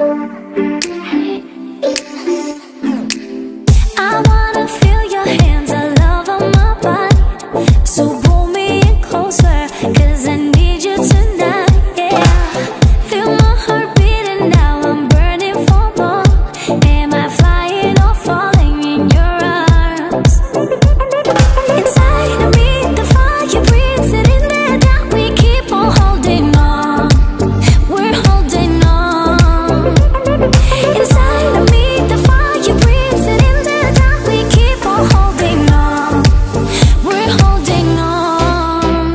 I wanna feel your hands all over my body, so pull me in closer, 'cause I need you tonight, yeah. Feel my heart beating now, I'm burning for more. Am I flying or falling in your arms? Inside of me, the fire breathes it in there that we keep on holding on. We're holding on. Inside of me, the fire breathes it in there that we keep on holding on. We're holding on.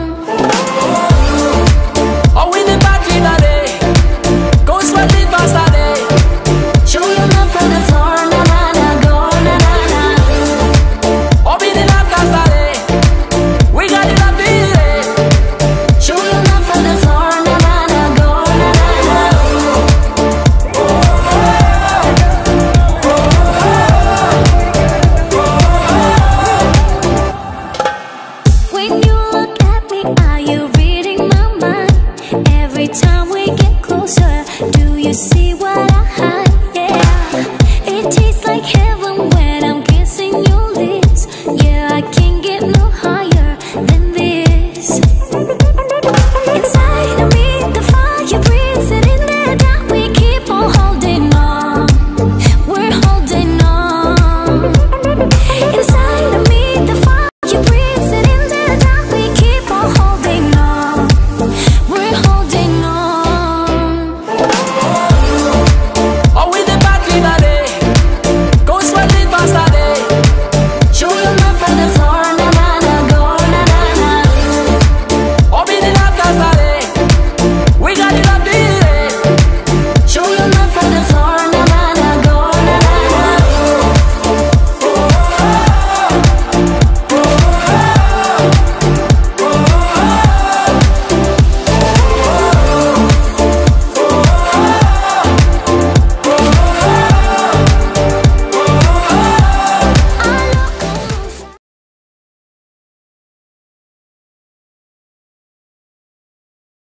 Oh, in the party today, go sweating fast today. Show your love from the floor, na na na, go na na na. Oh, in the love cast today, we got it up today. Show your love from the floor, na na na, go na na na. When you look at me, are you